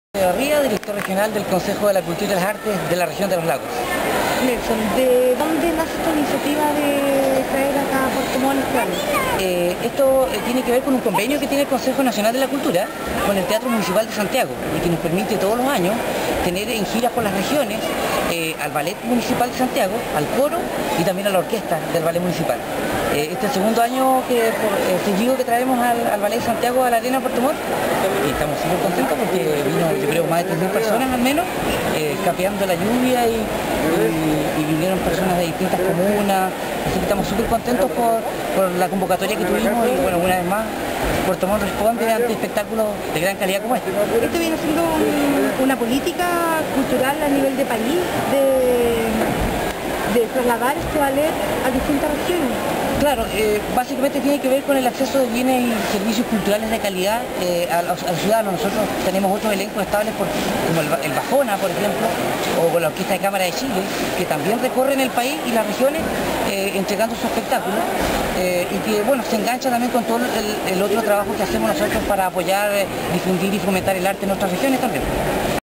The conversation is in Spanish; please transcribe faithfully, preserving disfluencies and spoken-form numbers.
Ría, director regional del Consejo de la Cultura y las Artes de la región de los Lagos. Nelson, ¿de dónde nace esta iniciativa de traer acá a Puerto Montt este año? Eh, esto eh, tiene que ver con un convenio que tiene el Consejo Nacional de la Cultura con el Teatro Municipal de Santiago y que nos permite todos los años tener en giras por las regiones eh, al Ballet Municipal de Santiago, al coro y también a la orquesta del Ballet Municipal. Eh, este es el segundo año que, por, eh, seguido que traemos al, al Ballet Santiago a la Arena Puerto Montt y estamos súper contentos porque vino, yo creo, más de tres mil personas al menos, eh, capeando la lluvia y, y, y vinieron personas de distintas comunas, así que estamos súper contentos por, por la convocatoria que tuvimos y bueno, una vez más Puerto Montt responde ante espectáculos de gran calidad como este. Esto viene siendo un, una política cultural a nivel de país, de, de trasladar este ballet a distintas regiones. Claro, eh, básicamente tiene que ver con el acceso de bienes y servicios culturales de calidad eh, a, los, a los ciudadanos. Nosotros tenemos otros elencos estables por, como el, el Bajona, por ejemplo, o con la Orquesta de Cámara de Chile, que también recorren el país y las regiones eh, entregando su espectáculo eh, y que bueno, se engancha también con todo el, el otro trabajo que hacemos nosotros para apoyar, difundir y fomentar el arte en nuestras regiones también.